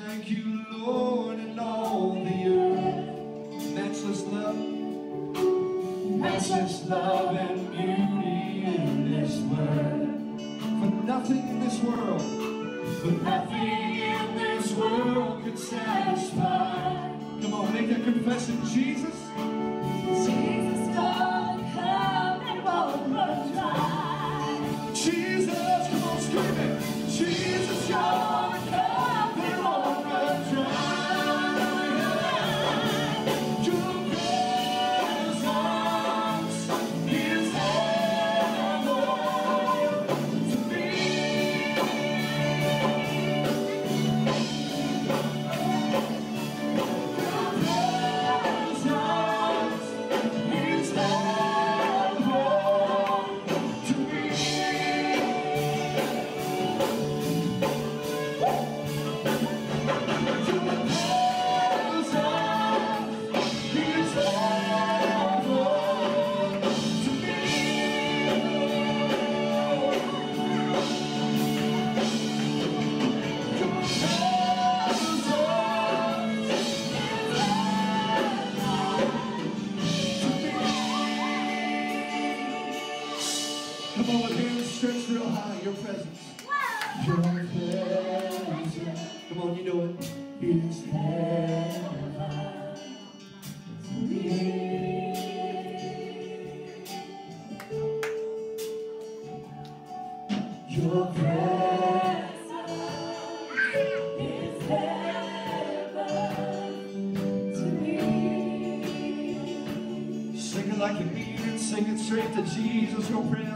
like you, Lord, in all the earth. Matchless love and beauty in this world. For nothing in this world, could satisfy. Come on, make that confession. Jesus, gonna come and won't run dry. Jesus, come on, scream it. Jesus, gonna come and won't run dry. Your presence is heaven to me. Come on, with hands stretched real high, your presence. Your presence. Come on, you know it. It's heaven to me. Your presence is heaven to me. Sing it like you mean it. Sing it straight to Jesus. Your presence.